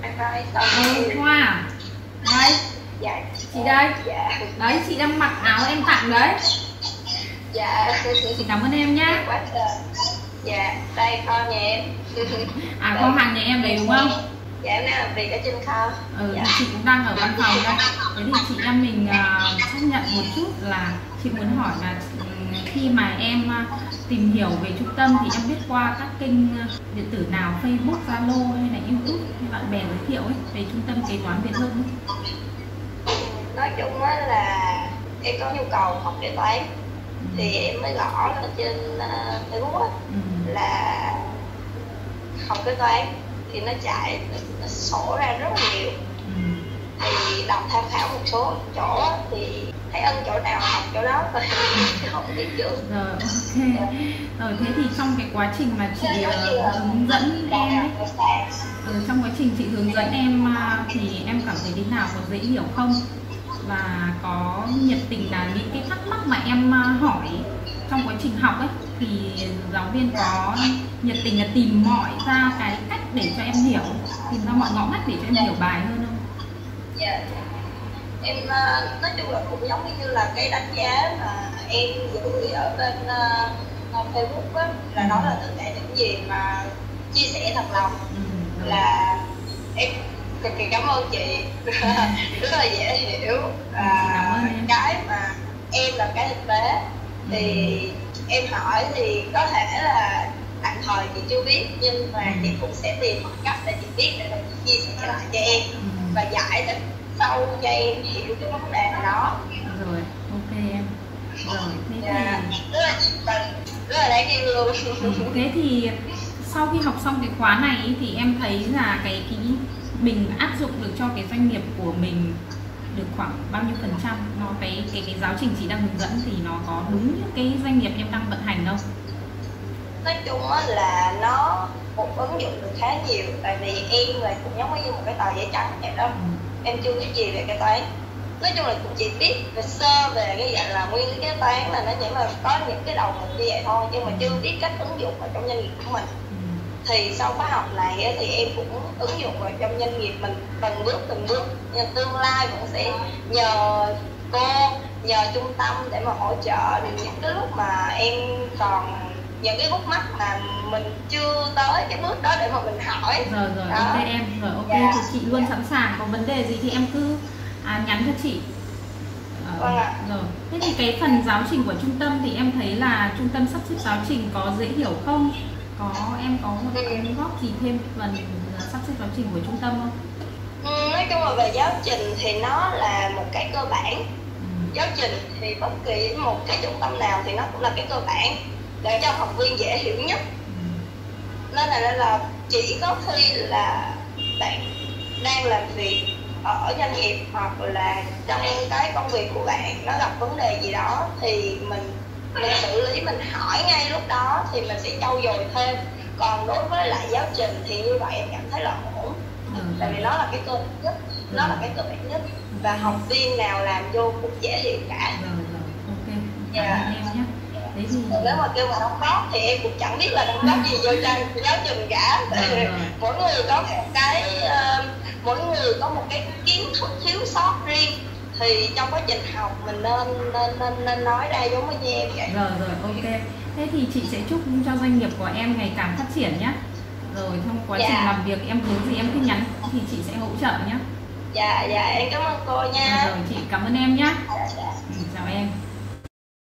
Hoa à? Đây. Dạ. Chị đây. Dạ. Đấy, chị đang mặc áo em tặng đấy. Dạ. Chị cảm ơn em nhá. Dạ, đây kho nhà em. À, kho hàng nhà em đấy đúng không? Dạ, em đang làm việc ở trên kho. Dạ. Chị cũng đang ở văn phòng đây. Thế thì chị em mình xác nhận một chút là chị muốn hỏi là khi mà em tìm hiểu về trung tâm thì em biết qua các kênh điện tử nào, Facebook, Zalo hay là YouTube hay bạn bè giới thiệu ấy về trung tâm kế toán Việt Hưng ấy? Nói chung là em có nhu cầu học kế toán thì em mới gõ lên trên Facebook là học kế toán thì nó chạy, nó sổ ra rất là nhiều. Thì đọc tham khảo một số chỗ thì thấy ân chỗ nào học chỗ đó thôi, chứ không biết trước. Rồi, ok. Rồi, thế thì trong cái quá trình mà chị hướng dẫn em ấy, trong quá trình chị hướng dẫn em thì em cảm thấy thế nào, có dễ hiểu không? Và có nhiệt tình là những cái thắc mắc mà em hỏi trong quá trình học ấy thì giáo viên có nhiệt tình là tìm mọi ra cái cách để cho em hiểu, tìm ra mọi ngõ ngách để cho em hiểu bài hơn không? Dạ. Em nói chung là cũng giống như là cái đánh giá mà em gửi ở bên Facebook á, là đó là tất cả những gì mà chia sẻ thật lòng. Là em cực kỳ cảm ơn chị. Rất là dễ hiểu. Cái mà em là cái thực tế thì em hỏi thì có thể là tạm thời chị chưa biết, nhưng mà chị cũng sẽ tìm một cách để chị biết để chị chia sẻ lại cho em và giải thích sâu cho em hiểu cái vấn đề đó. Rồi, ok em. Rồi, thế thì rất là đáng yêu luôn. Thế thì sau khi học xong cái khóa này ý, thì em thấy là cái mình áp dụng được cho cái doanh nghiệp của mình được khoảng bao nhiêu phần trăm? Nó cái giáo trình chị đang hướng dẫn thì nó có đúng như cái doanh nghiệp em đang vận hành đâu? Nói chung là nó một ứng dụng được khá nhiều, tại vì em là cũng giống như một cái tờ giấy trắng vậy đó. Em chưa biết gì về kế toán, nói chung là cũng chỉ biết về sơ về cái dạng là nguyên lý kế toán là nó chỉ là có những cái đầu mục như vậy thôi, nhưng mà chưa biết cách ứng dụng vào trong doanh nghiệp của mình. Thì sau khóa học này thì em cũng ứng dụng vào trong doanh nghiệp mình từng bước, nhưng tương lai cũng sẽ nhờ cô, nhờ trung tâm để mà hỗ trợ những cái lúc mà em còn những cái khúc mắc mà mình chưa tới cái bước đó để mà mình hỏi. Rồi ok em, rồi ok. Thì chị luôn sẵn sàng, có vấn đề gì thì em cứ nhắn cho chị. Vâng ạ. Rồi, thế thì cái phần giáo trình của trung tâm thì em thấy là trung tâm sắp xếp giáo trình có dễ hiểu không? Em có một cái góp gì thêm phần sắp xếp giáo trình của trung tâm không? Nói chung là về giáo trình thì nó là một cái cơ bản. Giáo trình thì bất kỳ một cái trung tâm nào thì nó cũng là cái cơ bản để cho học viên dễ hiểu nhất. Nên là chỉ có khi là bạn đang làm việc ở doanh nghiệp hoặc là trong cái công việc của bạn nó gặp vấn đề gì đó thì mình xử lý, mình hỏi ngay lúc đó thì mình sẽ trau dồi thêm. Còn đối với lại giáo trình thì như vậy em cảm thấy là ổn, tại vì nó là cái cơ bản nhất, nó là cái cơ bản nhất và học viên nào làm vô cũng dễ hiểu cả. Ok, cảm ơn em nhé. Đấy thì nếu mà kêu mà đóng góp thì em cũng chẳng biết là đóng góp gì vô trang giáo trình cả. Mỗi người có một cái mỗi người có một cái kiến thức thiếu sót riêng, thì trong quá trình học mình nên nói ra giống như em vậy. Rồi ok. Thế thì chị sẽ chúc cho doanh nghiệp của em ngày càng phát triển nhé. Rồi trong quá trình làm việc em muốn gì em cứ nhắn thì chị sẽ hỗ trợ nhé. Dạ em cảm ơn cô nha. Rồi chị cảm ơn em nhé. Chào em.